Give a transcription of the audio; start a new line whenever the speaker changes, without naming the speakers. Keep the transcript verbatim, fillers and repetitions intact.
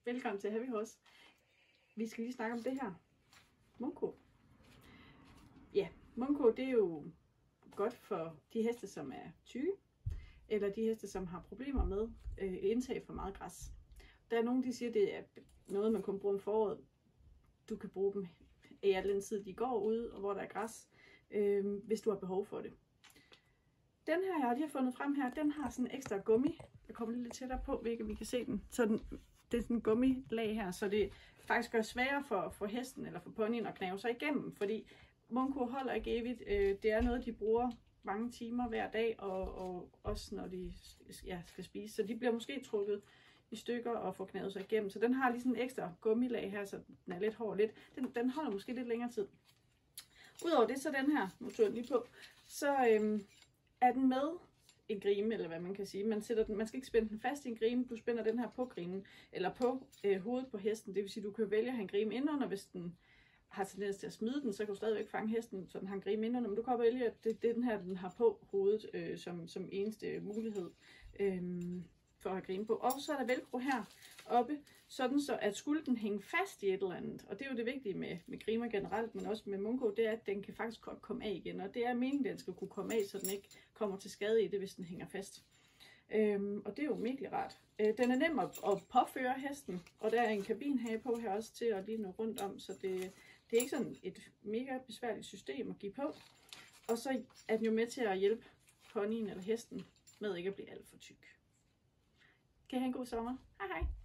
Velkommen til Happy Horse. Vi skal lige snakke om det her. Mungko. Ja, Mungko, det er jo godt for de heste, som er tykke, eller de heste, som har problemer med øh, indtag for meget græs. Der er nogen, der siger, at det er noget, man kun bruger om foråret. Du kan bruge dem i al den tid, de går ud, og hvor der er græs, øh, hvis du har behov for det. Den her, jeg har lige fundet frem her, den har sådan en ekstra gummi. Jeg kommer lidt tættere på, hvilket vi kan se den. Så den, det er sådan en gummilag her, så det faktisk gør sværere for, for hesten eller for ponyen at knæve sig igennem, fordi Mungko holder ikke evigt. Det er noget, de bruger mange timer hver dag, og, og også når de ja, skal spise. Så de bliver måske trukket i stykker og får knævet sig igennem. Så den har lige sådan en ekstra gummilag her, så den er lidt hård lidt. Den, den holder måske lidt længere tid. Udover det, så den her, nu tog jeg den lige på, så øhm, er den med en grime, eller hvad man kan sige. Man, sætter den, man skal ikke spænde den fast i en grime, du spænder den her på grimen, eller på øh, hovedet på hesten. Det vil sige, du kan vælge at have en grime indenunder, hvis den har tendens til at smide den, så kan du stadigvæk fange hesten, så den har en grime indenunder. Men du kan også vælge, at det, det er den her, den har på hovedet, øh, som, som eneste mulighed øh, for at have grime på. Og så er der velcro her oppe, sådan så at skulle den hænge fast i et eller andet, og det er jo det vigtige med, med grimer generelt, men også med Mungko, det er, at den kan faktisk godt komme af igen, og det er meningen, at den skal kunne komme af, så den ikke kommer til skade i det, hvis den hænger fast. Øhm, og det er jo mega rart. Øh, den er nem at, at påføre hesten, og der er en kabinhage på her også til at lige nå rundt om, så det, det er ikke sådan et mega besværligt system at give på. Og så er den jo med til at hjælpe ponyen eller hesten med ikke at blive alt for tyk. Kan I have en god sommer? Hej hej!